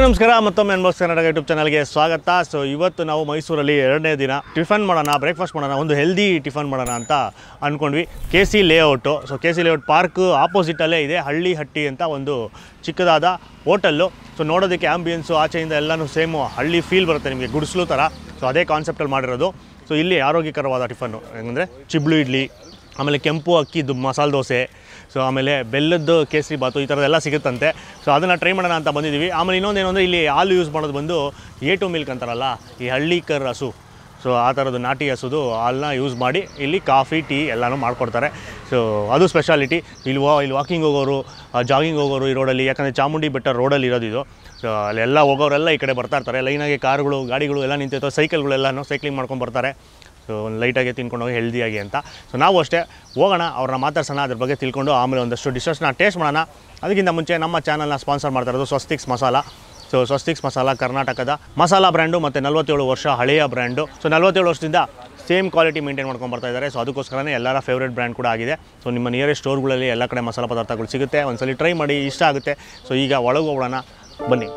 ನಮಸ್ಕಾರ ಮತ್ತೊಮ್ಮೆ unbox Karnataka YouTube ಚಾನಲ್ಗೆ ಸ್ವಾಗತ. ಸೊ ಇವತ್ತು ನಾವು ಮೈಸೂರಲ್ಲಿ ಎರಡನೇ ದಿನ ಟಿಫನ್ ಮಾಡೋಣ, ಬ್ರೇಕ್ಫಾಸ್ಟ್ ಮಾಡೋಣ, ಒಂದು ಹೆಲ್ದಿ ಟಿಫನ್ ಮಾಡೋಣ ಅಂತ ಅಂದ್ಕೊಂಡ್ವಿ. KC layout. So KC layout park ಆಪೋಸಿಟಲ್ಲೇ ಇದೆ ಹಳ್ಳಿ ಹಟ್ಟಿ ಅಂತ ಒಂದು ಚಿಕ್ಕದಾದ ಹೋಟೆಲ್ಲು. ಸೊ ನೋಡೋದಕ್ಕೆ ಆಂಬಿಯನ್ಸು ಆಚೆಯಿಂದ ಎಲ್ಲನೂ ಸೇಮು ಹಳ್ಳಿ ಫೀಲ್ ಬರುತ್ತೆ ನಿಮಗೆ, ಗುಡಿಸ್ಲು ಥರ. ಸೊ ಅದೇ ಕಾನ್ಸೆಪ್ಟಲ್ಲಿ ಮಾಡಿರೋದು. ಸೊ ಇಲ್ಲಿ ಆರೋಗ್ಯಕರವಾದ ಟಿಫನ್ನು ಹೆಂಗಂದರೆ ಚಿಬ್ಳು ಇಡ್ಲಿ, ಆಮೇಲೆ ಕೆಂಪು ಅಕ್ಕಿದು ಮಸಾಲೆ ದೋಸೆ, ಸೊ ಆಮೇಲೆ ಬೆಲ್ಲದ್ದು ಕೇಸರಿ ಬಾತು, ಈ ಥರದ್ದೆಲ್ಲ ಸಿಗುತ್ತಂತೆ. ಸೊ ಅದನ್ನು ಟ್ರೈ ಮಾಡೋಣ ಅಂತ ಬಂದಿದ್ದೀವಿ. ಆಮೇಲೆ ಇನ್ನೊಂದೇನು ಅಂದರೆ ಇಲ್ಲಿ ಹಾಲು ಯೂಸ್ ಮಾಡೋದು ಬಂದು A2 ಮಿಲ್ಕ್ ಅಂತಾರಲ್ಲ, ಈ ಹಳ್ಳಿಕರ್ ಹಸು. ಸೊ ಆ ಥರದ್ದು ನಾಟಿ ಹಸುದು ಹಾಲನ್ನ ಯೂಸ್ ಮಾಡಿ ಇಲ್ಲಿ ಕಾಫಿ ಟೀ ಎಲ್ಲನೂ ಮಾಡಿಕೊಡ್ತಾರೆ. ಸೊ ಅದು ಸ್ಪೆಷಾಲಿಟಿ. ಇಲ್ಲಿ ವಾಕಿಂಗ್ ಹೋಗೋರು, ಜಾಗಿಂಗ್ ಹೋಗೋರು ಈ ರೋಡಲ್ಲಿ, ಯಾಕಂದರೆ ಚಾಮುಂಡಿ ಬೆಟ್ಟ ರೋಡಲ್ಲಿ ಇರೋದು ಇದು. ಸೊ ಅಲ್ಲೆಲ್ಲ ಹೋಗೋರೆಲ್ಲ ಈ ಕಡೆ ಬರ್ತಾ ಇರ್ತಾರೆ. ಲೈನಾಗಿ ಕಾರುಗಳು ಗಾಡಿಗಳು ಎಲ್ಲ ನಿಂತಿರ್ತವೆ, ಸೈಕಲ್ಗಳೆಲ್ಲನೂ ಸೈಕ್ಲಿಂಗ್ ಮಾಡ್ಕೊಂಡು ಬರ್ತಾರೆ. ಸೊ ಒಂದು ಲೈಟಾಗಿ ತಿನ್ಕೊಂಡು ಹೋಗಿ ಹೆಲ್ದಿಯಾಗಿ ಅಂತ. ಸೊ ನಾವು ಅಷ್ಟೇ ಹೋಗೋಣ, ಅವ್ರನ್ನ ಮಾತಾಡ್ಸೋಣ, ಅದ್ರ ಬಗ್ಗೆ ತಿಳ್ಕೊಂಡು ಆಮೇಲೆ ಒಂದಷ್ಟು ಡಿಶಸ್ನ ಟೇಸ್ಟ್ ಮಾಡೋಣ. ಅದಕ್ಕಿಂತ ಮುಂಚೆ ನಮ್ಮ ಚಾನಲ್ನ ಸ್ಪಾನ್ಸರ್ ಮಾಡ್ತಾ ಇರೋದು ಸ್ವಸ್ತಿಕ್ಸ್ ಮಸಾಲ. ಸೊ ಸ್ವಸ್ತಿಕ್ಸ್ ಮಸಾಲ ಕರ್ನಾಟಕದ ಮಸಾಲ ಬ್ರ್ಯಾಂಡು ಮತ್ತು 47 ವರ್ಷ ಹಳೆಯ ಬ್ರ್ಯಾಂಡು. ಸೊ 47 ವರ್ಷದಿಂದ ಸೇಮ್ ಕ್ವಾಲಿಟಿ ಮೇಂಟೈನ್ ಮಾಡ್ಕೊಂಡು ಬರ್ತಾ ಇದ್ದಾರೆ. ಸೊ ಅದಕ್ಕೋಸ್ಕರನೇ ಎಲ್ಲರ ಫೇವ್ರೇಟ್ ಬ್ರ್ಯಾಂಡ್ ಕೂಡ ಆಗಿದೆ. ಸೊ ನಿಮ್ಮ ನಿಯರೆಸ್ಟ್ ಸ್ಟೋರ್ಗಳಲ್ಲಿ ಎಲ್ಲ ಕಡೆ ಮಸಾಲ ಪದಾರ್ಥಗಳು ಸಿಗುತ್ತೆ. ಒಂದ್ಸಲಿ ಟ್ರೈ ಮಾಡಿ, ಇಷ್ಟ ಆಗುತ್ತೆ. ಸೊ ಈಗ ಒಳಗೆ ಹೋಗೋಣ ಬನ್ನಿ.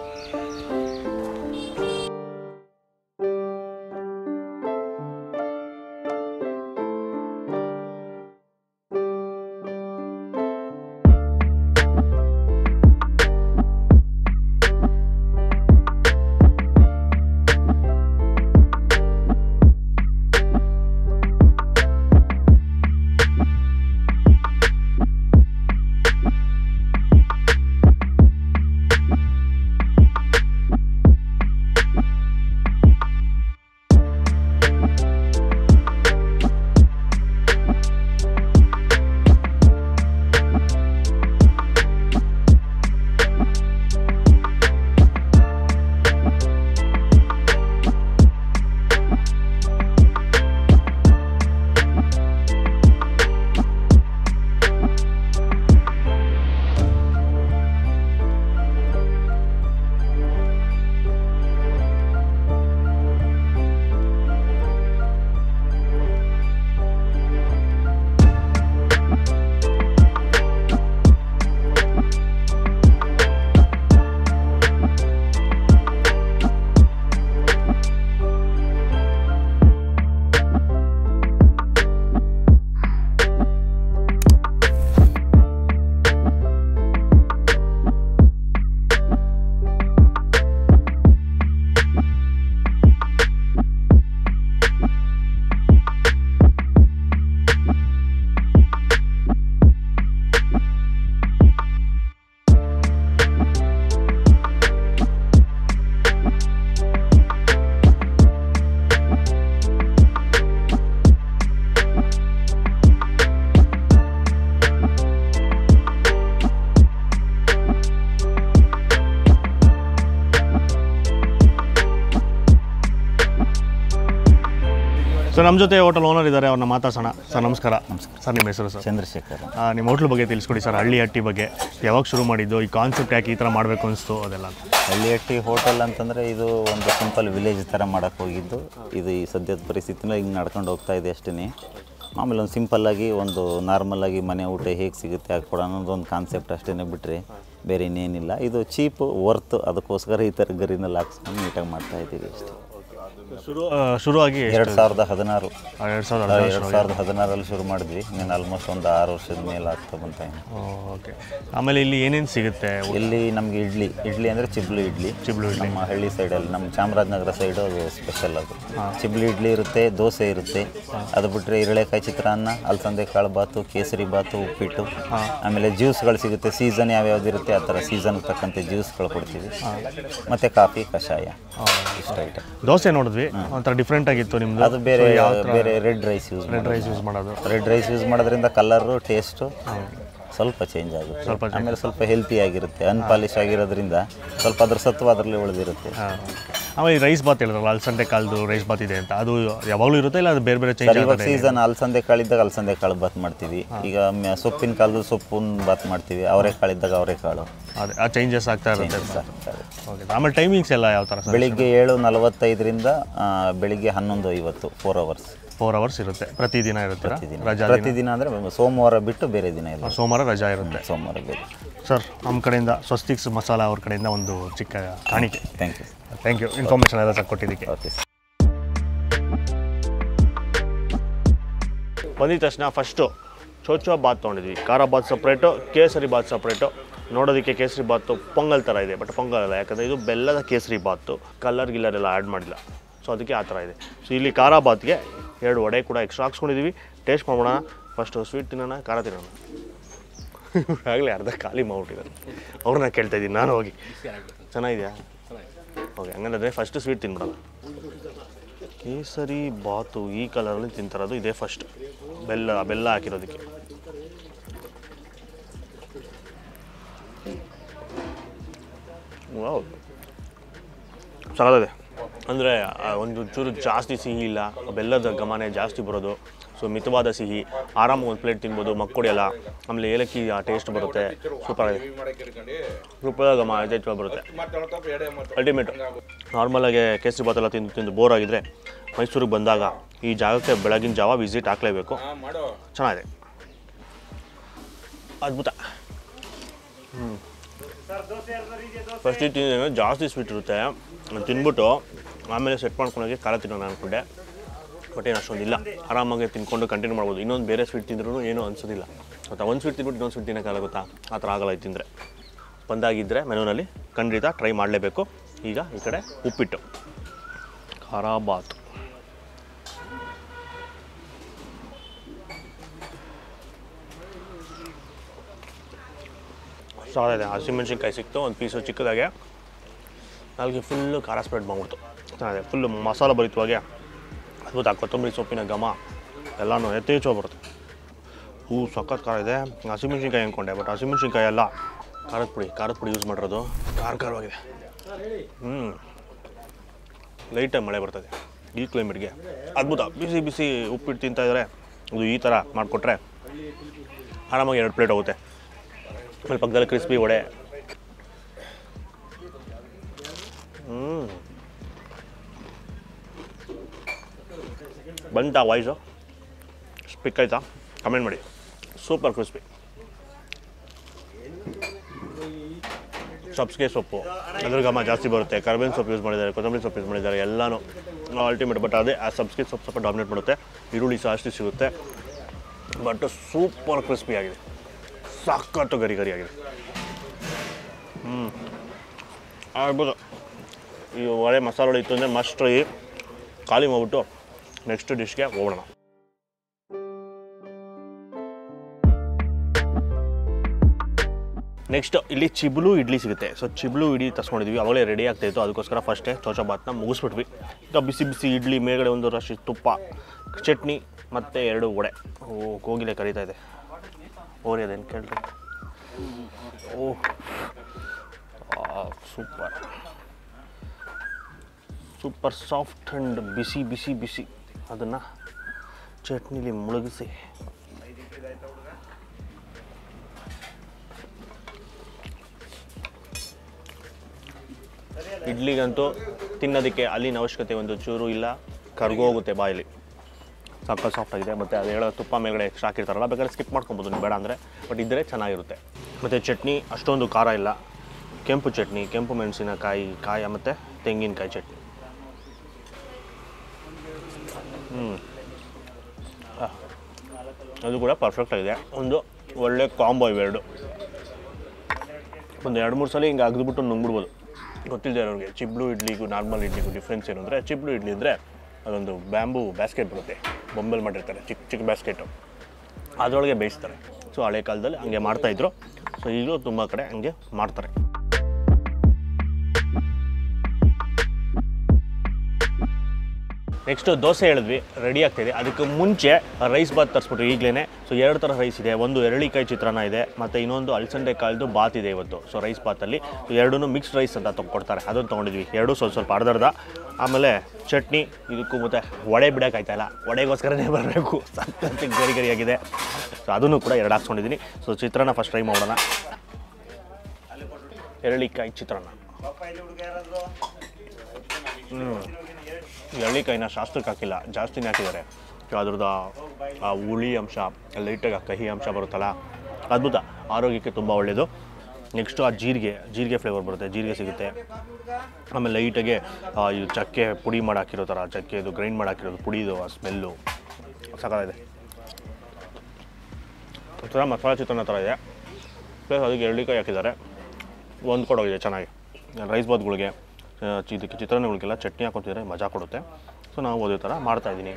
ಸೊ ನಮ್ಮ ಜೊತೆ ಹೋಟೆಲ್ ಓನರ್ ಇದ್ದಾರೆ, ಅವ್ರನ್ನ ಮಾತಾಡ್ಸೋಣ. ಸರ್ ನಮಸ್ಕಾರ. ಸರ್ ನಿಮ್ಮ ಹೆಸರು? ಸರ್ ಚಂದ್ರಶೇಖರ್. ನಿಮ್ಮ ಹೋಟ್ಲ್ ಬಗ್ಗೆ ತಿಳಿಸ್ಕೊಡಿ ಸರ್. ಹಳ್ಳಿ ಹಟ್ಟಿ ಬಗ್ಗೆ ಯಾವಾಗ ಶುರು ಮಾಡಿದ್ದು, ಈ ಕಾನ್ಸೆಪ್ಟ್ ಯಾಕೆ ಈ ಥರ ಮಾಡಬೇಕು ಅನಿಸ್ತು ಅದೆಲ್ಲ? ಹಳ್ಳಿ ಹಟ್ಟಿ ಹೋಟೆಲ್ ಅಂತಂದರೆ ಇದು ಒಂದು ಸಿಂಪಲ್ ವಿಲೇಜ್ ಥರ ಮಾಡೋಕ್ಕೆ ಹೋಗಿದ್ದು. ಇದು ಈ ಸದ್ಯದ ಪರಿಸ್ಥಿತಿನ ಹಿಂಗೆ ನಡ್ಕೊಂಡು ಹೋಗ್ತಾ ಇದೆ ಅಷ್ಟೇ. ಆಮೇಲೆ ಒಂದು ಸಿಂಪಲ್ಲಾಗಿ ಒಂದು ನಾರ್ಮಲಾಗಿ ಮನೆ ಊಟ ಹೇಗೆ ಸಿಗುತ್ತೆ ಹಾಕ್ಕೊಡೋ ಅನ್ನೋದೊಂದು ಕಾನ್ಸೆಪ್ಟ್ ಅಷ್ಟೇ, ಬಿಟ್ಟರೆ ಬೇರೆ ಇನ್ನೇನಿಲ್ಲ. ಇದು ಚೀಪ್ ವರ್ತ್, ಅದಕ್ಕೋಸ್ಕರ ಈ ಥರ ಗರಿನಲ್ಲಿ ಹಾಕ್ಸ್ಕೊಂಡು ನೀಟಾಗಿ ಮಾಡ್ತಾಯಿದ್ದೀವಿ ಅಷ್ಟೇ. ಶುರುವಾಗಿ 2016 2016 ಶುರು ಮಾಡಿದ್ವಿ. నేను ಆಲ್ಮೋಸ್ಟ್ ಒಂದು 6 ವರ್ಷದ ಮೇಲೆ ಆಗ್ತಾ ಬಂತ. ಓಕೆ. ಆಮೇಲೆ ಇಲ್ಲಿ ಏನೇನು ಸಿಗುತ್ತೆ? ಇಲ್ಲಿ ನಮಗೆ ಇಡ್ಲಿ ಅಂದರೆ ಚಿಬ್ಳು ಇಡ್ಲಿ. ನಮ್ಮ ಹಳ್ಳಿ ಸೈಡಲ್ಲಿ, ನಮ್ಮ ಚಾಮರಾಜನಗರ ಸೈಡು ಅದು ಸ್ಪೆಷಲ್. ಅದು ಚಿಬ್ಳು ಇಡ್ಲಿ ಇರುತ್ತೆ, ದೋಸೆ ಇರುತ್ತೆ. ಅದು ಬಿಟ್ಟರೆ ಇರಳೆಕಾಯಿ ಚಿತ್ರಾನ್ನ, ಅಲಸಂದೆ ಕಾಳು ಬಾತು, ಕೇಸರಿ ಬಾತು, ಉಪ್ಪಿಟ್ಟು. ಆಮೇಲೆ ಜ್ಯೂಸ್ಗಳು ಸಿಗುತ್ತೆ, ಸೀಸನ್ ಯಾವ್ಯಾವ್ದು ಇರುತ್ತೆ ಆ ಥರ ಸೀಸನ್ಗೆ ತಕ್ಕಂತೆ ಜ್ಯೂಸ್ಗಳು ಕೊಡ್ತೀವಿ. ಮತ್ತು ಕಾಫಿ, ಕಷಾಯ, ಇಷ್ಟ ಐಟಮ್. ದೋಸೆ ನೋಡಿದ್ವಿ, ಒಂಥರ ಡಿಫ್ರೆಂಟ್ ಆಗಿತ್ತು ನಿಮ್ಮದು. ಅದು ಬೇರೆ ರೆಡ್ ರೈಸ್ ಯೂಸ್ ಮಾಡೋದು. ರೆಡ್ ರೈಸ್ ಯೂಸ್ ಮಾಡೋದ್ರಿಂದ ಕಲರು, ಟೇಸ್ಟು ಸ್ವಲ್ಪ ಚೇಂಜ್ ಆಗುತ್ತೆ. ಆಮೇಲೆ ಸ್ವಲ್ಪ ಹೆಲ್ತಿ ಆಗಿರುತ್ತೆ. ಅನ್ಪಾಲಿಶ್ ಆಗಿರೋದ್ರಿಂದ ಸ್ವಲ್ಪ ಅದ್ರ ಸತ್ವ ಅದರಲ್ಲಿ ಉಳಿದಿರುತ್ತೆ. ಆಮೇಲೆ ರೈಸ್ ಬಾತ್ ಹೇಳಿದ್ರಲ್ಲ, ಅಲಸಂದೆ ಕಾಳ್ದು ರೈಸ್ ಬಾತ್ ಇದೆ ಅಂತ, ಅದು ಯಾವಾಗಲೂ ಇರುತ್ತೆ ಇಲ್ಲ ಅದು ಬೇರೆ ಬೇರೆ ಚೇಂಜ್? ಇವಾಗ ಸೀಸನ್ ಅಲಸಂದೆ ಕಾಳಿದ್ದಾಗ ಅಲಸಂದೆ ಕಾಳು ಬಾತ್ ಮಾಡ್ತೀವಿ. ಈಗ ಸೊಪ್ಪಿನ ಕಾಲದ ಸೊಪ್ಪಿನ ಬಾತ್ ಮಾಡ್ತೀವಿ. ಅವರೆಕಾಳು ಇದ್ದಾಗ ಅವರೆಕಾಳು. ಅದೇ ಆ ಚೇಂಜಸ್ ಆಗ್ತಾ ಇರುತ್ತೆ. ಓಕೆ. ಆಮೇಲೆ ಟೈಮಿಂಗ್ಸ್ ಎಲ್ಲ ಯಾವ ಥರ? ಬೆಳಿಗ್ಗೆ 7:45 ಬೆಳಿಗ್ಗೆ 11:50, 4 ಅವರ್ಸ್ ಇರುತ್ತೆ. ಪ್ರತಿದಿನ ಇರುತ್ತೆ? ಪ್ರತಿದಿನ ಅಂದರೆ ಸೋಮವಾರ ಬಿಟ್ಟು ಬೇರೆ ದಿನ ಇಲ್ಲ. ಸೋಮವಾರ ರಜಾ ಇರುತ್ತೆ. ಸೋಮವಾರ ಬೇರೆ. ಸರ್ ನಮ್ಮ ಕಡೆಯಿಂದ ಸ್ವಸ್ತಿಕ್ಸ್ ಮಸಾಲ ಅವ್ರ ಕಡೆಯಿಂದ ಒಂದು ಚಿಕ್ಕ ಕಾಣಿಕೆ. ಥ್ಯಾಂಕ್ ಯು ಇನ್ಫಾರ್ಮೇಷನ್ ಎಲ್ಲ ಸರ್ ಕೊಟ್ಟಿದ್ದಕ್ಕೆ. ಓಕೆ. ಬಂದಿದ ತಕ್ಷಣ ಫಸ್ಟು ಚೋಚೋ ಬಾತ್ ತೊಗೊಂಡಿದ್ವಿ. ಖಾರ ಬಾತ್ ಸಪ್ರೇಟು, ಕೇಸರಿ ಬಾತ್ ಸಪ್ರೇಟು. ನೋಡೋದಕ್ಕೆ ಕೇಸರಿ ಬಾತು ಪೊಂಗಲ್ ಥರ ಇದೆ, ಬಟ್ ಪೊಂಗಲ್ ಅಲ್ಲ, ಯಾಕಂದರೆ ಇದು ಬೆಲ್ಲದ ಕೇಸರಿ ಬಾತು. ಕಲರ್ ಗಿಲ್ಲರೆಲ್ಲ ಆ್ಯಡ್ ಮಾಡಿಲ್ಲ, ಸೊ ಅದಕ್ಕೆ ಆ ಥರ ಇದೆ. ಸೊ ಇಲ್ಲಿ ಖಾರ ಬಾತ್ಗೆ 2 ವಡೆ ಕೂಡ ಎಕ್ಸ್ಟ್ರಾ ಹಾಕ್ಸ್ಕೊಂಡಿದ್ದೀವಿ. ಟೇಸ್ಟ್ ಮಾಡೋಣ. ಫಸ್ಟು ಸ್ವೀಟ್ ತಿನ್ನೋಣ, ಖಾರ ತಿನ್ನೋಣ. ಆಗಲೇ ಅರ್ಧ ಖಾಲಿ ಮಾಡ್ಬಿಟ್ಟಿದ್ದಾರೆ. ಅವ್ರನ್ನ ಕೇಳ್ತಾ ಇದ್ದೀನಿ ನಾನು ಹೋಗಿ. ಚೆನ್ನಾಗಿದೆಯಾ? ಓಕೆ, ಹಂಗಂದ್ರೆ ಫಸ್ಟು ಸ್ವೀಟ್ ತಿನ್ಬಿಡೋಣ. ಕೇಸರಿ ಬಾತು ಈ ಕಲರಲ್ಲಿ ತಿಂತಾರದು, ಇದೇ ಫಸ್ಟ್. ಬೆಲ್ಲ ಹಾಕಿರೋದಕ್ಕೆ. ವಾವ್, ಚೆನ್ನಾಗಿದೆ. ಅಂದರೆ ಒಂದು ಚೂರು ಜಾಸ್ತಿ ಸಿಹಿ ಇಲ್ಲ, ಬೆಲ್ಲದ ಘಮನೆ ಜಾಸ್ತಿ ಬರೋದು. ಸೊ ಮಿತವಾದ ಸಿಹಿ, ಆರಾಮಾಗಿ ಒಂದು ಪ್ಲೇಟ್ ತಿನ್ಬೋದು, ಮಕ್ಕಳಿಯಲ್ಲ. ಆಮೇಲೆ ಏಲಕ್ಕಿ ಆ ಟೇಸ್ಟ್ ಬರುತ್ತೆ, ಸೂಪರ್ ಆಗಿದೆ. ರೂಪಾಯಿ ಘಮ ಯಥೇಚ್ಛ ಬರುತ್ತೆ, ಅಲ್ಟಿಮೇಟು. ನಾರ್ಮಲಾಗಿ ಕೇಸರಿ ಬಾತೆಲ್ಲ ತಿಂದು ಬೋರ್ ಆಗಿದ್ರೆ ಮೈಸೂರಿಗೆ ಬಂದಾಗ ಈ ಜಾಗಕ್ಕೆ ಬೆಳಗಿನ ಜಾವ ವಿಸಿಟ್ ಹಾಕಲೇಬೇಕು. ಚೆನ್ನಾಗಿದೆ, ಅದ್ಭುತ. ಫಸ್ಟ್ ಜಾಸ್ತಿ ಸ್ವೀಟ್ ಇರುತ್ತೆ, ತಿನ್ಬಿಟ್ಟು ಆಮೇಲೆ ಸೆಟ್ ಮಾಡ್ಕೊಂಡೋಗಿ ಖಾರ ತಿನ್ನೋಣ ಅಂದ್ಕೊಂಡೆ, ಬಟ್ ಏನು ಅಷ್ಟೊಂದಿಲ್ಲ. ಆರಾಮಾಗಿ ತಿನ್ಕೊಂಡು ಕಂಟಿನ್ಯೂ ಮಾಡ್ಬೋದು. ಇನ್ನೊಂದು ಬೇರೆ ಸ್ವೀಟ್ ತಿಂದ್ರೂ ಏನೂ ಅನಿಸೋದಿಲ್ಲ. ಮತ್ತು ಒಂದು ಸ್ವೀಟ್ ತಿನ್ಬಿಟ್ಟು ಇನ್ನೊಂದು ಸ್ವೀಟ್ ತಿನ್ನೋಕ್ಕಾಗುತ್ತಾ? ಆ ಥರ ಆಗಲ್ಲ ತಿಂದರೆ. ಬಂದಾಗಿದ್ದರೆ ಮೆನುನಲ್ಲಿ ಖಂಡಿತ ಟ್ರೈ ಮಾಡಲೇಬೇಕು. ಈಗ ಈ ಕಡೆ ಉಪ್ಪಿಟ್ಟು, ಖಾರ ಬಾತ್. ಸಾರಿದೆ. ಹಸಿಮೆಣ್ಸಿನ್ಕಾಯಿ ಸಿಕ್ತು, ಒಂದು ಪೀಸು ಚಿಕ್ಕದಾಗೆ. ನಾಲ್ಗೆ ಫುಲ್ಲು ಖಾರ ಸ್ಪ್ರೆಡ್ ಮಾಡ್ಬಿಡ್ತು. ಚೆನ್ನಾಗಿದೆ, ಫುಲ್ಲು ಮಸಾಲ ಭರಿತವಾಗಿ ಅದ್ಭುತ. ಕೊತ್ತಂಬರಿ ಸೊಪ್ಪಿನ ಘಮ ಎಲ್ಲನೂ ಯಥೇಚ್ಛ ಬರುತ್ತೆ. ಸಖತ್ ಖಾರ ಇದೆ. ಹಸಿಮೆಣ್ಸಿನ್ಕಾಯಿ ಅಂದ್ಕೊಂಡೆ, ಬಟ್ ಹಸಿಮೆಣ್ಸಿನ್ಕಾಯಿ ಎಲ್ಲ ಖಾರದ ಪುಡಿ ಯೂಸ್ ಮಾಡಿರೋದು. ಖಾರವಾಗಿದೆ. ಲೈಟಾಗಿ ಮಳೆ ಬರ್ತದೆ ಈ ಕ್ಲೈಮೇಟ್ಗೆ, ಅದ್ಭುತ. ಬಿಸಿ ಬಿಸಿ ಉಪ್ಪಿಟ್ಟು ತಿಂತಾಯಿದ್ರೆ ಅದು ಈ ಥರ ಮಾಡಿಕೊಟ್ರೆ ಆರಾಮಾಗಿ 2 ಪ್ಲೇಟ್ ಹೋಗುತ್ತೆ. ಆಮೇಲೆ ಪಕ್ಕದಲ್ಲಿ ಕ್ರಿಸ್ಪಿ ವಡೆ. ಬಂತಾ ವಾಯ್ಸು? ಸ್ಪಿಕ್ ಆಯ್ತಾ? ಕಮೆಂಟ್ ಮಾಡಿ. Super crispy. ಸಬ್ಸಿಗೆ ಸೊಪ್ಪು ಅದ್ರ ಘಮ ಜಾಸ್ತಿ ಬರುತ್ತೆ. ಕರ್ಬೇವಿನ ಸೊಪ್ಪು ಯೂಸ್ ಮಾಡಿದ್ದಾರೆ, ಕೊತ್ತಂಬರಿ ಸೊಪ್ಪು ಯೂಸ್ ಮಾಡಿದ್ದಾರೆ, ಎಲ್ಲನೂ ಅಲ್ಟಿಮೇಟ್. ಬಟ್ ಅದೇ ಆ ಸಬ್ಸಿಗೆ ಸೊಪ್ಪು ಸ್ವಲ್ಪ ಡಾಮಿನೇಟ್ ಮಾಡುತ್ತೆ. ಈರುಳ್ಳಿ ಜಾಸ್ತಿ ಸಿಗುತ್ತೆ, ಬಟ್ ಸೂಪರ್ ಕ್ರಿಸ್ಪಿ ಆಗಿದೆ, ಸಖತ್ತು ಗರಿ ಆಗಿದೆ. ಆಗ್ಬೋದು. ಈ ಒಳ್ಳೆ ಮಸಾಲೆ ಇತ್ತು ಅಂದರೆ ಮಸ್ಟ್ ಟ್ರೈ. ಖಾಲಿ ಮಾಡಿಬಿಟ್ಟು ನೆಕ್ಸ್ಟ್ ಡಿಶ್ಗೆ ಹೋಗೋಣ. ನೆಕ್ಸ್ಟ್ ಇಲ್ಲಿ ಚಿಬುಲು ಇಡ್ಲಿ ಸಿಗುತ್ತೆ. ಸೊ ಚಿಬುಲು ಇಡ್ಲಿ ತರಿಸ್ಕೊಂಡಿದ್ವಿ, ಅವಾಗಲೇ ರೆಡಿ ಆಗ್ತಾಯಿತ್ತು. ಅದಕ್ಕೋಸ್ಕರ ಫಸ್ಟೇ ಚೋಚಾ ಬಾತ್ನ ಮುಗಿಸ್ಬಿಟ್ವಿ. ಈಗ ಬಿಸಿ ಬಿಸಿ ಇಡ್ಲಿ, ಮೇಲ್ಗಡೆ ಒಂದು ರಾಶಿ ತುಪ್ಪ, ಚಟ್ನಿ ಮತ್ತು 2 ವಡೆ. ಕೋಗಿಲೆ ಕರೀತಾ ಇದೆ, ಓರಿ ಅದೇನು ಕೇಳ್ರಿ. ಸೂಪರ್ ಸೂಪರ್ ಸಾಫ್ಟ್ ಆ್ಯಂಡ್ ಬಿಸಿ ಬಿಸಿ ಬಿಸಿ. ಅದನ್ನು ಚಟ್ನಿಲಿ ಮುಳುಗಿಸಿ ಇಡ್ಲಿಗಂತೂ ತಿನ್ನೋದಕ್ಕೆ ಅಲ್ಲಿನ ಅವಶ್ಯಕತೆ ಒಂದು ಚೂರು ಇಲ್ಲ, ಕರ್ಗೋಗುತ್ತೆ ಬಾಯಲ್ಲಿ. ಸಕ್ಕ ಸಾಫ್ಟ್ ಆಗಿದೆ. ಮತ್ತು ಅದು ಹೇಳೋ ತುಪ್ಪ ಮೇಲ್ಗಡೆ ಎಕ್ಸ್ಟ್ರಾ ಹಾಕಿರ್ತಾರಲ್ಲ, ಬೇಕಾದ್ರೆ ಸ್ಕಿಪ್ ಮಾಡ್ಕೊಬೋದು ನೀವು ಬೇಡ ಅಂದರೆ. ಬಟ್ ಇದ್ದರೆ ಚೆನ್ನಾಗಿರುತ್ತೆ. ಮತ್ತು ಚಟ್ನಿ ಅಷ್ಟೊಂದು ಖಾರ ಇಲ್ಲ, ಕೆಂಪು ಚಟ್ನಿ, ಕೆಂಪು ಮೆಣಸಿನಕಾಯಿ ಕಾಯಿ ಮತ್ತು ತೆಂಗಿನಕಾಯಿ ಚಟ್ನಿ. ಅದು ಕೂಡ ಪರ್ಫೆಕ್ಟಾಗಿದೆ. ಒಂದು ಒಳ್ಳೆ ಕಾಂಬೋ ಇವೆರಡು. ಒಂದು 2-3 ಸಲ ಹಿಂಗೆ ಅಗ್ದುಬಿಟ್ಟು ನುಂಗ್ಬಿಡ್ಬೋದು. ಗೊತ್ತಿಲ್ಲದೆ ಇರೋರಿಗೆ ಚಿಬ್ಲು ಇಡ್ಲಿಗೂ ನಾರ್ಮಲ್ ಇಡ್ಲಿಗೂ ಡಿಫ್ರೆನ್ಸ್ ಏನು ಅಂದರೆ, ಚಿಬ್ಲು ಇಡ್ಲಿ ಅಂದರೆ ಅದೊಂದು ಬ್ಯಾಂಬೂ ಬ್ಯಾಸ್ಕೆಟ್ ಬರುತ್ತೆ, ಬೊಂಬೆಲ್ ಮಾಡಿರ್ತಾರೆ, ಚಿಕ್ಕ ಚಿಕ್ಕ ಬ್ಯಾಸ್ಕೆಟು, ಅದರೊಳಗೆ ಬೇಯಿಸ್ತಾರೆ. ಸೊ ಹಳೆ ಕಾಲದಲ್ಲಿ ಹಂಗೆ ಮಾಡ್ತಾಯಿದ್ರು. ಸೊ ಈಗಲೂ ತುಂಬ ಕಡೆ ಹಂಗೆ ಮಾಡ್ತಾರೆ. ನೆಕ್ಸ್ಟು ದೋಸೆ ಹೇಳಿದ್ವಿ, ರೆಡಿ ಆಗ್ತಾಯಿದೆ. ಅದಕ್ಕೆ ಮುಂಚೆ ರೈಸ್ ಬಾತ್ ತರಿಸ್ಬಿಟ್ರು ಈಗಲೇ. ಸೊ 2 ಥರ ರೈಸ್ ಇದೆ. ಒಂದು ಎರಳಿಕಾಯಿ ಚಿತ್ರಾನ್ನ ಇದೆ, ಮತ್ತು ಇನ್ನೊಂದು ಅಲಸಂದೆ ಕಾಳ್ದು ಬಾತ್ ಇದೆ ಇವತ್ತು. ಸೊ ರೈಸ್ ಬಾತಲ್ಲಿ ಎರಡೂ ಮಿಕ್ಸ್ಡ್ ರೈಸ್ ಅಂತ ತೊಗೊಂಡ್ಕೊಡ್ತಾರೆ, ಅದನ್ನು ತೊಗೊಂಡಿದ್ವಿ. 2 ಸ್ವಲ್ಪ ಅರ್ಧರ್ಧ. ಆಮೇಲೆ ಚಟ್ನಿ ಇದಕ್ಕೂ ಮತ್ತು ವಡೆ ಬಿಡೋಕ್ಕಾಯ್ತಾಯಿಲ್ಲ, ವಡೆಗೋಸ್ಕರನೇ ಬರಬೇಕು. ಸಖತ್ತು ಗರಿಯಾಗಿದೆ. ಸೊ ಅದನ್ನು ಕೂಡ 2 ಹಾಕ್ಸ್ಕೊಂಡಿದ್ದೀನಿ. ಸೊ ಚಿತ್ರಾನ್ನ ಫಸ್ಟ್ ಟ್ರೈ ಮಾಡೋಣ. ಎರಳಿಕಾಯಿ ಚಿತ್ರಾನ್ನ. ಎರಳಿಕಾಯಿನ ಶಾಸ್ತ್ರಕ್ಕೆ ಹಾಕಿಲ್ಲ, ಜಾಸ್ತಿನೇ ಹಾಕಿದ್ದಾರೆ. ಅದ್ರದ್ದು ಆ ಹುಳಿ ಅಂಶ, ಲೈಟಾಗಿ ಕಹಿ ಅಂಶ ಬರುತ್ತಲ್ಲ, ಅದ್ಭುತ. ಆರೋಗ್ಯಕ್ಕೆ ತುಂಬ ಒಳ್ಳೆಯದು. ನೆಕ್ಸ್ಟು ಆ ಜೀರಿಗೆ ಫ್ಲೇವರ್ ಬರುತ್ತೆ, ಜೀರಿಗೆ ಸಿಗುತ್ತೆ. ಆಮೇಲೆ ಲೈಟಾಗೆ ಇದು ಚಕ್ಕೆ ಪುಡಿ ಮಾಡಿ ಹಾಕಿರೋ ಥರ, ಚಕ್ಕೆ ಇದು ಗ್ರೈಂಡ್ ಮಾಡಿ ಹಾಕಿರೋದು ಪುಡಿದು ಆ ಸ್ಮೆಲ್ಲು ಸಕಾಲಿದೆ. ಒಂಥರ ಮಸಾಲೆ ಚಿತ್ರಾನ್ನ ಥರ ಇದೆ. ಪ್ಲಸ್ ಅದಕ್ಕೆ ಎರಳಿಕಾಯಿ ಹಾಕಿದ್ದಾರೆ, ಹೊಂದ್ಕೊಡೋಗಿದೆ ಚೆನ್ನಾಗಿ. ರೈಸ್ ಬಾತ್ಗಳಿಗೆ ಇದಕ್ಕೆ ಚಿತ್ರಾನ್ನಗಳಿಗೆಲ್ಲ ಚಟ್ನಿ ಹಾಕೊತಿದ್ರೆ ಮಜಾ ಕೊಡುತ್ತೆ. ಸೊ ನಾವು ಅದೇ ಥರ ಮಾಡ್ತಾಯಿದ್ದೀನಿ.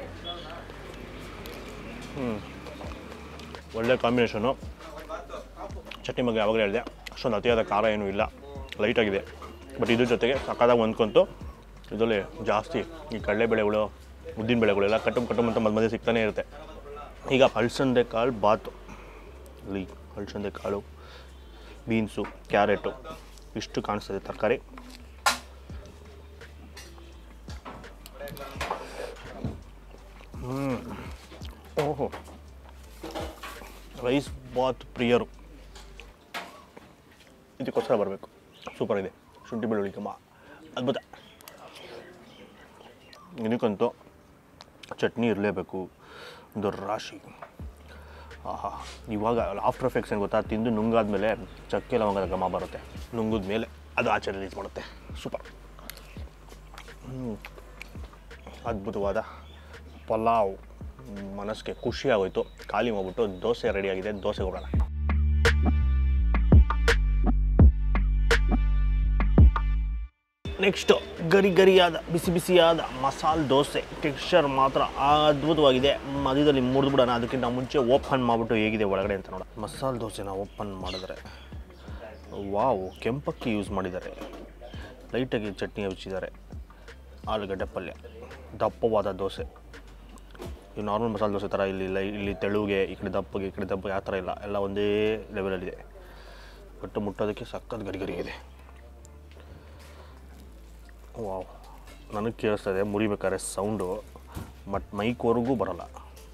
ಒಳ್ಳೆ ಕಾಂಬಿನೇಷನು. ಚಟ್ನಿ ಬಗ್ಗೆ ಯಾವಾಗಲೇ ಹೇಳಿದೆ, ಅಷ್ಟೊಂದು ಅತಿಯಾದ ಖಾರ ಏನೂ ಇಲ್ಲ, ಲೈಟಾಗಿದೆ. ಬಟ್ ಇದ್ರ ಜೊತೆಗೆ ಸಕ್ಕದಾಗಿ ಹೊಂದ್ಕೊಂತು. ಇದರಲ್ಲಿ ಜಾಸ್ತಿ ಈ ಕಡಲೆಬೇಳೆಗಳು, ಉದ್ದಿನ ಬೇಳೆಗಳೆಲ್ಲ ಕಟ್ಟು ಅಂತ ಮಧ್ಯೆ ಸಿಗ್ತಾನೆ ಇರುತ್ತೆ. ಈಗ ಅಲಸಂದೆ ಕಾಳು ಬಾತು, ಇಲ್ಲಿ ಅಲಸಂದೆ ಕಾಳು, ಬೀನ್ಸು, ಕ್ಯಾರೆಟು ಇಷ್ಟು ಕಾಣಿಸ್ತದೆ ತರಕಾರಿ. ಓಹೋ, ರೈಸ್ ಬಾತ್ ಪ್ರಿಯರು ಇದಕ್ಕೋಸ್ಕರ ಬರಬೇಕು. ಸೂಪರ್ ಇದೆ. ಶುಂಠಿ ಬೆಳ್ಳುಳ್ಳಿ ಘಮ ಅದ್ಭುತ. ಇದಕ್ಕಂತೂ ಚಟ್ನಿ ಇರಲೇಬೇಕು, ಒಂದು ರಾಶಿ. ಆಹಾ, ಇವಾಗ ಆಫ್ಟರ್ ಎಫೆಕ್ಟ್ಸ್ ಏನು ಗೊತ್ತಾ, ತಿಂದು ನುಂಗಾದ್ಮೇಲೆ ಚಕ್ಕೆ ಲವಂಗದ ಘಮ ಬರುತ್ತೆ. ನುಂಗಿದ ಮೇಲೆ ಅದು ಆಚೆ ರಿಲೀಸ್ ಮಾಡುತ್ತೆ. ಸೂಪರ್. ಅದ್ಭುತವಾದ ಪಲಾವ್. ಮನಸ್ಸಿಗೆ ಖುಷಿ ಆಗೋಯ್ತು. ಖಾಲಿ ಮಾಡ್ಬಿಟ್ಟು ದೋಸೆ ರೆಡಿಯಾಗಿದೆ, ದೋಸೆ ಹೋಗೋಣ. ನೆಕ್ಸ್ಟು ಗರಿಯಾದ ಬಿಸಿಯಾದ ಮಸಾಲೆ ದೋಸೆ. ಟೆಕ್ಸ್ಚರ್ ಮಾತ್ರ ಅದ್ಭುತವಾಗಿದೆ. ಮಧ್ಯದಲ್ಲಿ ಮುರಿದ್ಬಿಡೋಣ. ಅದಕ್ಕಿಂತ ಮುಂಚೆ ಓಪನ್ ಮಾಡಿಬಿಟ್ಟು ಹೇಗಿದೆ ಒಳಗಡೆ ಅಂತ ನೋಡೋಣ. ಮಸಾಲೆ ದೋಸೆನ ಓಪನ್ ಮಾಡಿದ್ರೆ ವಾವ್, ಕೆಂಪಕ್ಕಿ ಯೂಸ್ ಮಾಡಿದ್ದಾರೆ, ಲೈಟಾಗಿ ಚಟ್ನಿ ಹಚ್ಚಿದ್ದಾರೆ, ಆಲೂಗಡ್ಡೆ ಪಲ್ಯ, ದಪ್ಪವಾದ ದೋಸೆ. ಈ ನಾರ್ಮಲ್ ಮಸಾಲೆ ದೋಸೆ ಥರ ಇಲ್ಲಿ ತೆಳುಗೆ, ಈ ಕಡೆ ದಪ್ಪಗೆ ಆ ಥರ ಇಲ್ಲ, ಎಲ್ಲ ಒಂದೇ ಲೆವೆಲಲ್ಲಿದೆ. ಬಟ್ ಮುಟ್ಟೋದಕ್ಕೆ ಸಖತ್ ಗರಿ ಇದೆ. ವಾವ್, ನನಗೆ ಕೇಳಿಸ್ತದೆ ಮುರಿಬೇಕಾದ್ರೆ ಸೌಂಡು, ಬಟ್ ಮೈಕ್ವರೆಗೂ ಬರೋಲ್ಲ.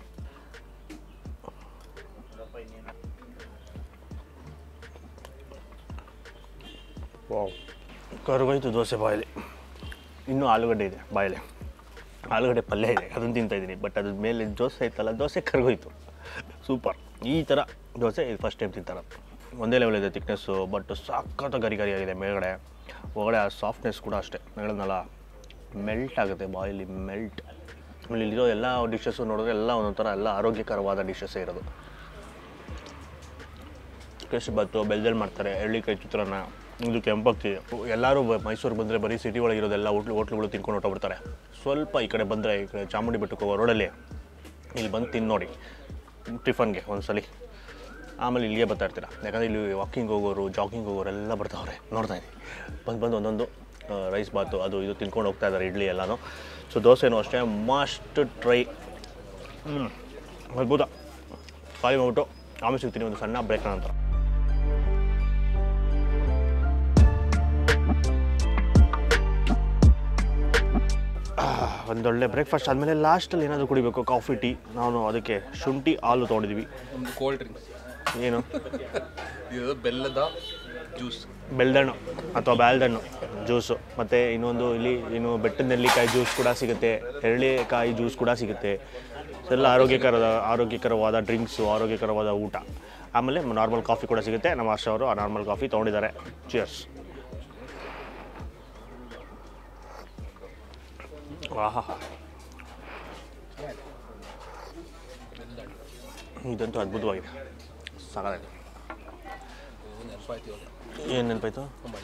ವಾವ್, ಕರ್ಗೋಯ್ತು ದೋಸೆ ಬಾಯಲ್ಲಿ. ಇನ್ನೂ ಆಲೂಗಡ್ಡೆ ಇದೆ ಬಾಯಲ್ಲಿ, ಆಲೂಗಡ್ಡೆ ಪಲ್ಯ ಇದೆ, ಅದನ್ನು ತಿಂತಾಯಿದ್ದೀನಿ. ಬಟ್ ಅದ್ರ ಮೇಲೆ ದೋಸೆ ಐತಲ್ಲ, ದೋಸೆ ಕರ್ಗೋಯ್ತು. ಸೂಪರ್. ಈ ಥರ ದೋಸೆ ಇದು ಫಸ್ಟ್ ಟೈಮ್ ತಿಂತಾರೆ. ಒಂದೇ ಲೆವೆಲ್ ಇದೆ ತಿಕ್ನೆಸ್ಸು, ಬಟ್ ಸಖತ್ ಗರಿಯಾಗಿದೆ ಮೇಲ್ಗಡೆ. ಒಳಗಡೆ ಆ ಸಾಫ್ಟ್ನೆಸ್ ಕೂಡ ಅಷ್ಟೇ, ಹೇಳಿದ್ನಲ್ಲ, ಮೆಲ್ಟ್ ಆಗುತ್ತೆ ಬಾಯಲ್ಲಿ, ಮೆಲ್ಟ್. ಆಮೇಲೆ ಇಲ್ಲಿರೋ ಎಲ್ಲ ಡಿಶಸ್ಸು ನೋಡಿದ್ರೆ ಎಲ್ಲ ಒಂದೊಂಥರ ಎಲ್ಲ ಆರೋಗ್ಯಕರವಾದ ಡಿಶಸ್ಸೇ ಇರೋದು. ಕೇಸರಿ ಬಾತು ಬೆಲ್ಲದಲ್ಲಿ ಮಾಡ್ತಾರೆ, ಎಳ್ಳಿಕಾಯಿ ಚಿತ್ರಾನ್ನ, ಇದು ಕೆಂಪಕ್ಕಿ. ಎಲ್ಲರೂ ಮೈಸೂರಿಗೆ ಬಂದರೆ ಬರೀ ಸಿಟಿ ಒಳಗೆ ಇರೋದೆಲ್ಲ ಹೋಟ್ಲುಗಳು ತಿನ್ಕೊಂಡು ಹೊಟ್ಟೋಗ್ಬಿಡ್ತಾರೆ. ಸ್ವಲ್ಪ ಈ ಕಡೆ ಬಂದರೆ, ಈ ಕಡೆ ಚಾಮುಂಡಿ ಬೆಟ್ಟಕ್ಕೆ ಹೋಗೋ ರೋಡಲ್ಲಿ ಇಲ್ಲಿ ಬಂದು ತಿನ್ನು ನೋಡಿ ಟಿಫನ್ಗೆ ಒಂದ್ಸಲಿ. ಆಮೇಲೆ ಇಲ್ಲಿಗೆ ಬರ್ತಾ ಇರ್ತೀರ, ಯಾಕಂದರೆ ಇಲ್ಲಿ ವಾಕಿಂಗ್ ಹೋಗೋರು, ಜಾಗಿಂಗ್ ಹೋಗೋರು ಎಲ್ಲ ಬರ್ತಾವ್ರೆ, ನೋಡ್ತಾ ಇದ್ದೀನಿ. ಬಂದು ಒಂದೊಂದು ರೈಸ್ ಬಾತು ಅದು ಇದು ತಿನ್ಕೊಂಡು ಹೋಗ್ತಾ ಇದ್ದಾರೆ, ಇಡ್ಲಿ ಎಲ್ಲನೂ. ಸೊ ದೋಸೆನೂ ಅಷ್ಟೇ ಮಸ್ಟ್ ಟ್ರೈ. ಅದ್ಭುತ. ಖಾಲಿ ಮಾಡ್ಬಿಟ್ಟು ಆಮೇಲೆ ಸಿಗ್ತೀನಿ ಒಂದು ಸಣ್ಣ ಬ್ರೇಕ್ ನಂತರ. ಒಂದೊಳ್ಳೆ ಬ್ರೇಕ್ಫಾಸ್ಟ್ ಆದಮೇಲೆ ಲಾಸ್ಟಲ್ಲಿ ಏನಾದರೂ ಕುಡಿಬೇಕು, ಕಾಫಿ ಟೀ. ನಾನು ಅದಕ್ಕೆ ಶುಂಠಿ ಹಾಲು ತೊಗೊಂಡಿದ್ದೀವಿ. ಒಂದು ಕೋಲ್ಡ್ ಡ್ರಿಂಕ್ಸ್. ಏನು? ಇದು ಬೆಲ್ಲದ ಜ್ಯೂಸ್, ಬೆಲ್ಲದಣ್ಣು ಅಥವಾ ಬ್ಯಾಲ್ದಣ್ಣು ಜ್ಯೂಸು. ಮತ್ತು ಇನ್ನೊಂದು ಇಲ್ಲಿ ಇನ್ನು ಬೆಟ್ಟದ ನೆಲ್ಲಿಕಾಯಿ ಜ್ಯೂಸ್ ಕೂಡ ಸಿಗುತ್ತೆ, ಎರಳೆಕಾಯಿ ಜ್ಯೂಸ್ ಕೂಡ ಸಿಗುತ್ತೆ. ಎಲ್ಲ ಆರೋಗ್ಯಕರವಾದ ಡ್ರಿಂಕ್ಸು, ಆರೋಗ್ಯಕರವಾದ ಊಟ. ಆಮೇಲೆ ನಾರ್ಮಲ್ ಕಾಫಿ ಕೂಡ ಸಿಗುತ್ತೆ. ನಮ್ಮ ಆಶಾ ಅವರು ಆ ನಾರ್ಮಲ್ ಕಾಫಿ ತೊಗೊಂಡಿದ್ದಾರೆ. ಚಿಯರ್ಸ್. ಆಹಾ, ಇದಂತೂ ಅದ್ಭುತವಾಗಿದೆ, ಸಾಕಾಗಿದೆ. ಏನು ನೆನಪಾಯ್ತು?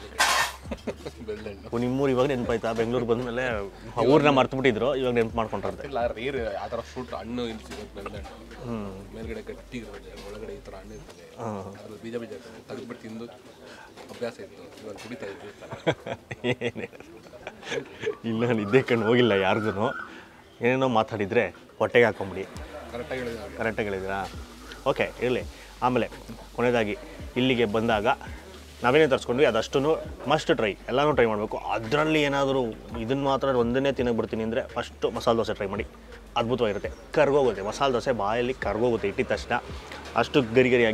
ನಿಮ್ಮೂರು ಇವಾಗ ನೆನಪಾಯ್ತಾ? ಬೆಂಗಳೂರು ಬಂದಮೇಲೆ ಊರನ್ನ ಮರ್ತುಬಿಟ್ಟಿದ್ರು, ಇವಾಗ ನೆನಪು ಮಾಡ್ಕೊಂಡ್ರಂತೆ. ಇಲ್ಲ, ರೇರ್ ಆ ಥರ ಫ್ರೂಟ್ ಹಣ್ಣು ಇಲ್ಲಿ ಸಿಗುತ್ತೆ ಬೆಲ್ಲದಣ್ಣು. ಮೇಲ್ಗಡೆ ಗಟ್ಟಿ ಇರುತ್ತೆ, ಒಳಗಡೆ ಈ ಥರ ಹಣ್ಣು ಇರ್ತದೆ, ಅದು ಬೀಜ ಇರ್ತದೆ, ತೆಗೆದ್ಬಿಟ್ಟು ತಿಂದು ಅಭ್ಯಾಸ ಇತ್ತು. ಇವಾಗ ಕುಡಿತಾ ಇದ್ವಿ. ಏನೇ ಇಲ್ಲ, ನಾನು ಇದ್ದೇ ಕಣ್ಣು ಹೋಗಿಲ್ಲ ಯಾರ್ದು. ಏನೇನೋ ಮಾತಾಡಿದರೆ ಹೊಟ್ಟೆಗೆ ಹಾಕೊಂಬಿಡಿ. ಕರೆಕ್ಟಾಗಿ ಹೇಳಿದ್ರಾ? ಓಕೆ, ಇರಲಿ. ಆಮೇಲೆ ಕೊನೆಯದಾಗಿ ಇಲ್ಲಿಗೆ ಬಂದಾಗ ನಾವೇನೇ ತರಿಸ್ಕೊಂಡ್ವಿ ಅದಷ್ಟು ಮಸ್ಟ್ ಟ್ರೈ, ಎಲ್ಲನೂ ಟ್ರೈ ಮಾಡಬೇಕು. ಅದರಲ್ಲಿ ಏನಾದರೂ ಇದನ್ನು ಮಾತ್ರ ಒಂದನ್ನೇ ತಿನ್ನಕ್ಕೆ ಬರ್ತೀನಿ ಅಂದರೆ ಫಸ್ಟು ಮಸಾಲೆ ದೋಸೆ ಟ್ರೈ ಮಾಡಿ. ಅದ್ಭುತವಾಗಿರುತ್ತೆ, ಕರ್ಗೋಗುತ್ತೆ. ಮಸಾಲೆ ದೋಸೆ ಬಾಯಲ್ಲಿ ಕರ್ಗೋಗುತ್ತೆ ಇಟ್ಟಿದ ತಕ್ಷಣ. ಅಷ್ಟು ಗರಿಯಾಗಿ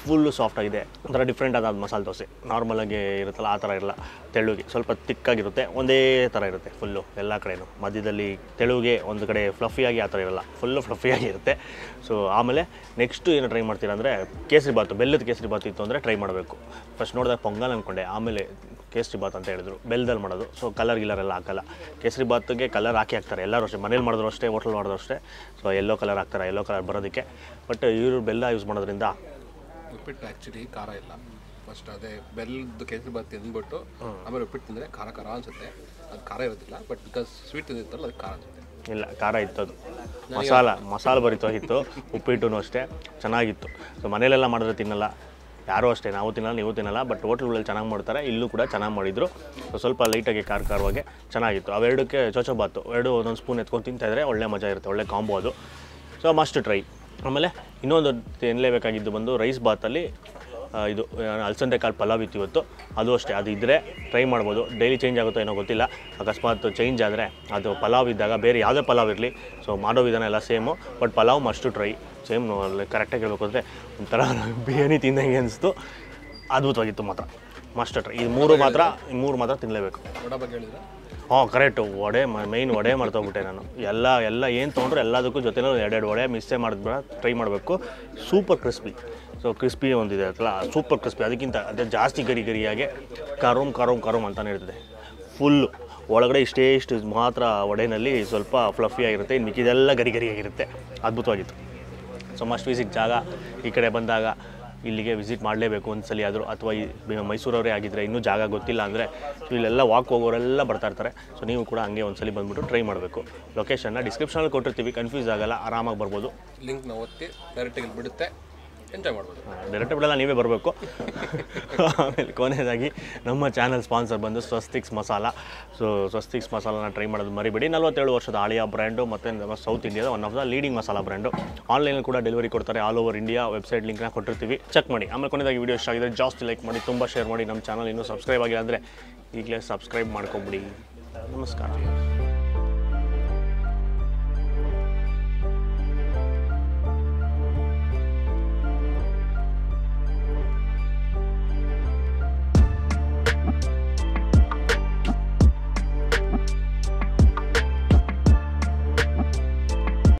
ಫುಲ್ಲು ಸಾಫ್ಟಾಗಿದೆ, ಒಂಥರ ಡಿಫ್ರೆಂಟ್ ಆದ ಮಸಾಲೆ ದೋಸೆ. ನಾರ್ಮಲಾಗಿ ಇರುತ್ತಲ್ಲ ಆ ಥರ ಇರಲ್ಲ, ತೆಳುಗೆ ಸ್ವಲ್ಪ ತಿಕ್ಕಾಗಿರುತ್ತೆ, ಒಂದೇ ಥರ ಇರುತ್ತೆ ಫುಲ್ಲು ಎಲ್ಲ ಕಡೆಯೂ. ಮಧ್ಯದಲ್ಲಿ ತೆಳುಗೆ ಒಂದು ಕಡೆ ಫ್ಲಫಿಯಾಗಿ ಆ ಥರ ಇರಲ್ಲ, ಫುಲ್ಲು ಫ್ಲಫಿಯಾಗಿ ಇರುತ್ತೆ. ಸೊ ಆಮೇಲೆ ನೆಕ್ಸ್ಟು ಏನು ಟ್ರೈ ಮಾಡ್ತೀರಾ ಅಂದರೆ ಕೇಸರಿ ಬಾತು, ಬೆಲ್ಲದ ಕೇಸರಿ ಬಾತು ಇತ್ತು ಅಂದರೆ ಟ್ರೈ ಮಾಡಬೇಕು. ಫಸ್ಟ್ ನೋಡಿದಾಗ ಪೊಂಗಲ್ ಅಂದ್ಕೊಂಡೆ, ಆಮೇಲೆ ಕೇಸರಿ ಬಾತ್ ಅಂತ ಹೇಳಿದ್ರು, ಬೆಲ್ಲದಲ್ಲಿ ಮಾಡೋದು. ಸೊ ಕಲರ್ ಗಿಲ್ಲರೆಲ್ಲ ಹಾಕಲ್ಲ, ಕೇಸರಿ ಬಾತ್ಗೆ ಕಲರ್ ಹಾಕ್ತಾರೆ ಎಲ್ಲರೂ ಅಷ್ಟೇ, ಮನೇಲಿ ಮಾಡಿದ್ರು ಅಷ್ಟೇ, ಹೋಟ್ಲ್ ಮಾಡಿದ್ರು ಅಷ್ಟೇ. ಸೊ ಯೆಲ್ಲೋ ಕಲರ್ ಹಾಕ್ತಾರೆ, ಯೆಲ್ಲೋ ಕಲರ್ ಬರೋದಕ್ಕೆ. ಬಟ್ ಇವರು ಬೆಲ್ಲ ಯೂಸ್ ಮಾಡೋದ್ರಿಂದ ಉಪ್ಪಿಟ್ಟು ಆ್ಯಕ್ಚುಲಿ ಖಾರ ಇಲ್ಲ. ಫಸ್ಟ್ ಅದೇ ಬೆಲ್ಲದ ಕೇಸರಿ ಬಾತ್ ತಿಂದ್ಬಿಟ್ಟು ಆಮೇಲೆ ಉಪ್ಪಿಟ್ಟು ತಿಂದರೆ ಖಾರ ಖಾರ ಅನಿಸುತ್ತೆ. ಅದು ಖಾರ ಇರೋದಿಲ್ಲ, ಬಟ್ ಬಿಕಾಸ್ ಸ್ವೀಟ್ ತಿಂದಿರ್ತಲ್ಲ ಅದು ಖಾರ ಅನಿಸುತ್ತೆ. ಇಲ್ಲ, ಖಾರ ಇತ್ತು, ಅದು ಮಸಾಲ ಭರಿತವಾಗಿತ್ತು. ಉಪ್ಪಿಟ್ಟು ಅಷ್ಟೇ ಚೆನ್ನಾಗಿತ್ತು. ಸೊ ಮನೇಲೆಲ್ಲ ಮಾಡಿದ್ರೆ ತಿನ್ನಲ್ಲ, ಯಾರೂ ಅಷ್ಟೇ, ನಾವು ತಿನ್ನಲ್ಲ, ನೀವು ತಿನ್ನಲ್ಲ. ಬಟ್ ಹೋಟ್ಲುಗಳಲ್ಲಿ ಚೆನ್ನಾಗಿ ಮಾಡ್ತಾರೆ, ಇಲ್ಲೂ ಕೂಡ ಚೆನ್ನಾಗಿ ಮಾಡಿದರು. ಸ್ವಲ್ಪ ಲೈಟಾಗಿ ಖಾರವಾಗಿ ಚೆನ್ನಾಗಿತ್ತು. ಅವೆರಡಕ್ಕೆ ಚೋಚೋ ಬಾತು ಎರಡು ಒಂದೊಂದು ಸ್ಪೂನ್ ಎತ್ಕೊಂಡು ತಿಂತಾಯಿದ್ರೆ ಒಳ್ಳೆ ಮಜಾ ಇರುತ್ತೆ, ಒಳ್ಳೆ ಕಾಂಬೋ ಅದು. So must try. ಆಮೇಲೆ ಇನ್ನೊಂದು ತಿನ್ನಲೇಬೇಕಾಗಿದ್ದು ಬಂದು ರೈಸ್ ಬಾತಲ್ಲಿ ಇದು ಅಲಸಂದೆ ಕಾಳು ಪಲಾವ್ ಇತ್ತು ಇವತ್ತು. ಅದು ಅಷ್ಟೇ, ಅದು ಇದ್ದರೆ ಟ್ರೈ ಮಾಡ್ಬೋದು. ಡೈಲಿ ಚೇಂಜ್ ಆಗುತ್ತೋ ಏನೋ ಗೊತ್ತಿಲ್ಲ, ಅಕಸ್ಮಾತ್ ಚೇಂಜ್ ಆದರೆ ಅದು ಪಲಾವ್ ಇದ್ದಾಗ ಬೇರೆ ಯಾವುದೇ ಪಲಾವ್ ಇರಲಿ, ಸೊ ಮಾಡೋ ವಿಧಾನ ಎಲ್ಲ same. But pulao must try. Same ಕರೆಕ್ಟಾಗಿ ಹೇಳ್ಬೇಕು ಅಂದರೆ ಒಂಥರ ಬಿರಿಯಾನಿ ತಿಂದಂಗೆ ಅನಿಸ್ತು, ಅದ್ಭುತವಾಗಿತ್ತು ಮಾತ್ರ. Must try. ಈ ಮೂರು ಮಾತ್ರ ತಿನ್ನಲೇಬೇಕು. ವಡ ಬಗ್ಗೆ ಹೇಳಿದ್ರೆ ಕರೆಕ್ಟು. ವಡೆ ಮೈನ್ ವಡೆ ಮಾಡ್ತೋಗ್ಬಿಟ್ಟೆ ನಾನು. ಎಲ್ಲ ಏನು ತೊಗೊಂಡ್ರು ಎಲ್ಲದಕ್ಕೂ ಜೊತೆನೂ ಎರಡೆರಡು ವಡೆ ಮಿಸ್ಸೇ ಮಾಡಿದ್ಬಿಡ ಟ್ರೈ ಮಾಡಬೇಕು. Super crispy. ಸೊ ಕ್ರಿಸ್ಪಿ ಒಂದಿದೆ ಅಲ್ಲ, ಸೂಪರ್ ಕ್ರಿಸ್ಪಿ. ಅದಕ್ಕಿಂತ ಅದೇ ಜಾಸ್ತಿ ಗರಿಯಾಗೆ ಕರೋಮ್ ಅಂತಲೇ ಇರ್ತದೆ. ಫುಲ್ಲು ಒಳಗಡೆ ಇಷ್ಟು ಮಾತ್ರ ವಡೆನಲ್ಲಿ ಸ್ವಲ್ಪ ಫ್ಲಫಿಯಾಗಿರುತ್ತೆ, ಇನ್ನು ಮಿಕ್ಕಿದೆಲ್ಲ ಗರಿಯಾಗಿರುತ್ತೆ. ಅದ್ಭುತವಾಗಿತ್ತು. ಸೊ ಮಸ್ಟ್ ವಿಸಿಟ್ ಜಾಗ. ಈ ಕಡೆ ಬಂದಾಗ ಇಲ್ಲಿಗೆ ವಿಸಿಟ್ ಮಾಡಲೇಬೇಕು ಒಂದ್ಸಲಿ ಆದರೂ. ಅಥವಾ ಈ ಮೈಸೂರವರೇ ಆಗಿದ್ದರೆ ಇನ್ನೂ ಜಾಗ ಗೊತ್ತಿಲ್ಲ ಅಂದರೆ ಇಲ್ಲೆಲ್ಲ ವಾಕ್ ಹೋಗೋರೆಲ್ಲ ಬರ್ತಾಯಿರ್ತಾರೆ. ಸೊ ನೀವು ಕೂಡ ಹಂಗೆ ಒಂದ್ಸಲಿ ಬಂದುಬಿಟ್ಟು ಟ್ರೈ ಮಾಡಬೇಕು. ಲೊಕೇಶನ್ನ ಡಿಸ್ಕ್ರಿಪ್ಷನಲ್ಲಿ ಕೊಟ್ಟಿರ್ತೀವಿ, ಕನ್ಫ್ಯೂಸ್ ಆಗಲ್ಲ, ಆರಾಮಾಗಿ ಬರ್ಬೋದು. ಲಿಂಕ್ನ ಒತ್ತಿ ಡೈರೆಕ್ಟಾಗಿ ಬಿಡುತ್ತೆ, ಎಂಜಾಯ್ ಮಾಡ್ಬೋದು. ಡೈರೆಕ್ಟ್ ಬಿಡಲ್ಲ, ನೀವೇ ಬರಬೇಕು. ಆಮೇಲೆ ಕೊನೆಯದಾಗಿ ನಮ್ಮ ಚಾನಲ್ ಸ್ಪಾನ್ಸರ್ ಬಂದು ಸ್ವಸ್ತಿಕ್ಸ್ ಮಸಾಲ. ಸೊ ಸ್ವಸ್ತಿಕ್ಸ್ ಮಸಾಲಾನ ಟ್ರೈ ಮಾಡೋದು ಮರಿಬೇಡಿ. 47 ವರ್ಷದ ಹಳೆಯ ಬ್ರ್ಯಾಂಡು ಮತ್ತು ನಮ್ಮ ಸೌತ್ ಇಂಡಿಯಾದ one of the leading masala brand. ಆನ್ಲೈನಲ್ಲಿ ಕೂಡ ಡೆಲಿವರಿ ಕೊಡ್ತಾರೆ, ಆಲ್ ಓವರ್ ಇಂಡಿಯಾ. ವೆಬ್ಸೈಟ್ ಲಿಂಕ್ನ ಕೊಟ್ಟಿರ್ತೀವಿ, ಚೆಕ್ ಮಾಡಿ. ಆಮೇಲೆ ಕೊನೆಯದಾಗಿ ವಿಡಿಯೋ ಇಷ್ಟ ಆಗಿದ್ರೆ ಜಾಸ್ತಿ ಲೈಕ್ ಮಾಡಿ, ತುಂಬ ಶೇರ್ ಮಾಡಿ. ನಮ್ಮ ಚಾನಲ್ ಇನ್ನೂ ಸಬ್ಸ್ಕ್ರೈಬ್ ಆಗಿಲ್ಲ ಅಂದರೆ ಈಗಲೇ ಸಬ್ಸ್ಕ್ರೈಬ್ ಮಾಡ್ಕೊಬಿಡಿ. ನಮಸ್ಕಾರ.